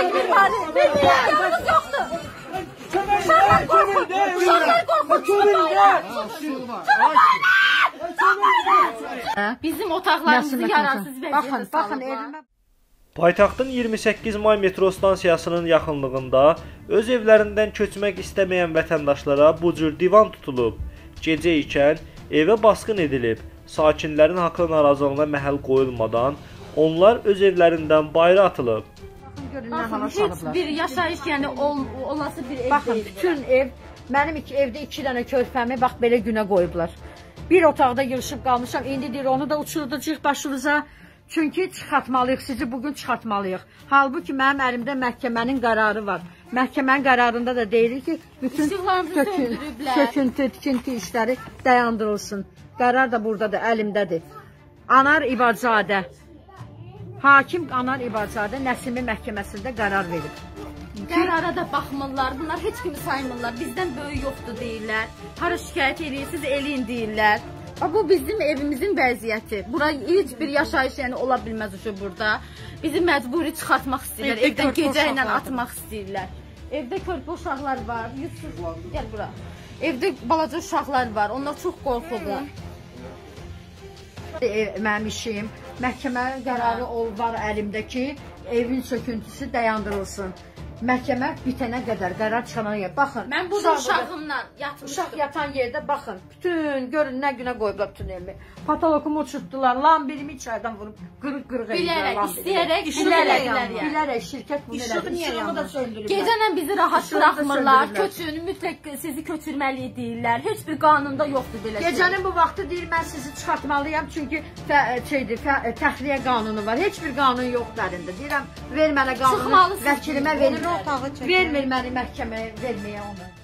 bir mali. Yalnız yoktur. Uşaqlar qorxutmur. Bizim otaqlarımızı yararsız vəziyyətə salıblar. Paytaxtın 28 may metro stansiyasının yaxınlığında öz evlərindən köçmək istəməyən vətəndaşlara bu cür divan tutulub. Gecə ikən evə basqın edilib. Sakinlərin haqlı narazılığına məhəl qoyulmadan onlar öz evlərindən bayıra atılıb. Heç bir yaşayış, yəni olası bir ev baxın, deyil. bütün ev, mənim evdə 2 dənə körpəmi bax belə günə qoyublar. Bir otaqda yığışıb qalmışam, indi deyir onu da uçurdacaq başımıza. Çünki çıxartmalıyıq, sizi bugün çıxartmalıyıq. Halbuki mənim əlimdə məhkəmənin qərarı var. Məhkəmənin qərarında da deyilir ki, bütün söküntü, tikinti işləri dayandırılsın. Qərar da buradadır, əlimdədir. Anar İbadzadə, hakim Anar İbadzadə Nəsimi məhkəməsində qərar verib. Qərara da baxmırlar, bunlar heç kimi saymırlar. Bizdən böyük yoxdur deyirlər. Hara şikayət edirsiniz, eləyin deyirlər. Bu bizim evimizin vəziyyəti. Bura heç bir yaşayış yəni ola bilməz burada. Bizi məcburi çıxartmaq istəyirlər, evdən gecə ilə atmaq istəyirlər. Evdə körpə uşaqlar var. Yusuf, gəl bura. Evdə balaca uşaqlar var, onlar çox qorxurlar. Mənim işim, məhkəmə qərarı var əlimdə ki, evin söküntüsü dayandırılsın. Məhkəmə bitənə qədər, qərar çıxana qədər. Baxın. Mən burada uşağımla yatmışdım. Uşaq yatan yerdə baxın. Bütün görün nə günə qoyublar bütün evimi. Patolokumu uçurtdular. Lambirimi içərdən vurub qırıq-qırıq ediblər. Bilərək, istəyərək. Bilərək şirkət bunu elədi. İşığı da söndürüblər. Gecənlə bizi rahat buraxmırlar. Köçün, mütləq sizi köçürməli deyirlər. Heç bir qanunda yoxdur belə şey. Gecənin bu vaxtı deyir mən sizi çıxartmalıyam. Çünki təxliyə qanunu var. Heç bir qanun yoxdur əlində. Deyirəm ver mənə qanunu. Vəkilimə verir. Vermir məni məhkəməyə verməyə onu.